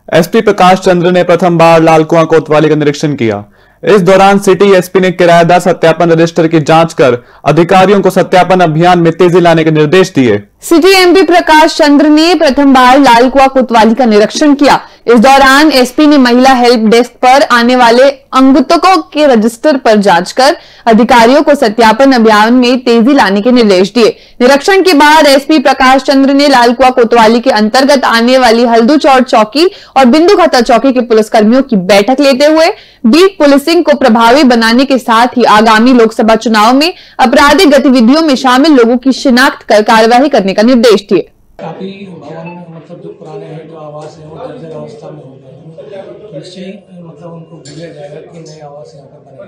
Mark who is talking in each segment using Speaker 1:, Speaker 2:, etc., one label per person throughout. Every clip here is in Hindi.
Speaker 1: एसपी प्रकाश चंद्र ने प्रथम बार लालकुआं कोतवाली का निरीक्षण किया। इस दौरान सिटी एसपी ने किराएदार सत्यापन रजिस्टर की जांच कर अधिकारियों को सत्यापन अभियान में तेजी लाने के निर्देश दिए।
Speaker 2: सिटी एमपी प्रकाश चंद्र ने प्रथम बार लालकुआं कोतवाली का निरीक्षण किया। इस दौरान एसपी ने महिला हेल्प डेस्क पर आने वाले अंगुतकों के रजिस्टर पर जांच कर अधिकारियों को सत्यापन अभियान में तेजी लाने के निर्देश दिए। निरीक्षण के बाद एसपी प्रकाश चंद्र ने लालकुआं कोतवाली के अंतर्गत आने वाली हल्दूचौड़ चौकी और बिंदुखता चौकी के पुलिसकर्मियों की बैठक लेते हुए बीट पुलिसिंग को प्रभावी बनाने के साथ ही आगामी लोकसभा चुनाव में आपराधिक गतिविधियों में शामिल लोगों की शिनाख्त कर कार्यवाही करने का निर्देश दिए।
Speaker 3: काफी भवन मतलब जो पुराने हैं, जो आवास है, वो जर्जर अवस्था में हो गए हैं, तो निश्चय मतलब उनको भेजा जाएगा कि नए आवास यहाँ पर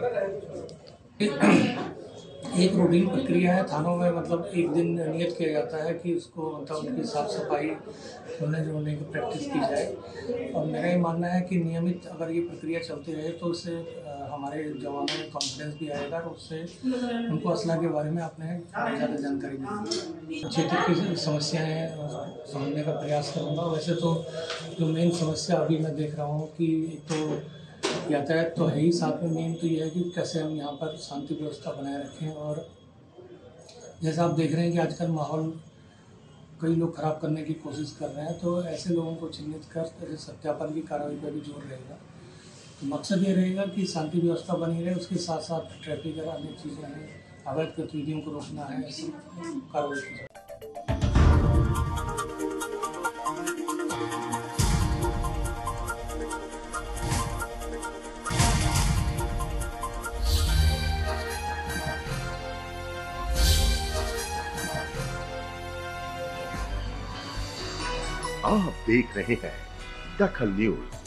Speaker 3: बनेगा। एक रूटीन प्रक्रिया है थानों में, मतलब एक दिन नियत किया जाता है कि उसको मतलब उनकी साफ सफाई होने की प्रैक्टिस की जाए। और मेरा ये मानना है कि नियमित अगर ये प्रक्रिया चलती रहे तो उससे हमारे जवानों में कॉन्फिडेंस भी आएगा और उससे उनको असला के बारे में आपने ज़्यादा जानकारी मिलेगी। क्षेत्र की समस्याएं समझने का प्रयास करूँगा। वैसे तो जो मेन समस्या अभी मैं देख रहा हूँ कि तो यातायात तो है ही, साथ में मेन तो ये है कि कैसे हम यहाँ पर शांति व्यवस्था बनाए रखें। और जैसा आप देख रहे हैं कि आजकल माहौल कई लोग खराब करने की कोशिश कर रहे हैं, तो ऐसे लोगों को चिन्हित कर सत्यापन की कार्रवाई पर भी जोर रहेगा। तो मकसद ये रहेगा कि शांति व्यवस्था बनी रहे, उसके साथ साथ ट्रैफिक और अन्य चीज़ें हैं, अवैध गतिविधियों को रोकना है, ऐसी कार्रवाई की जाए।
Speaker 4: आप देख रहे हैं दखल न्यूज।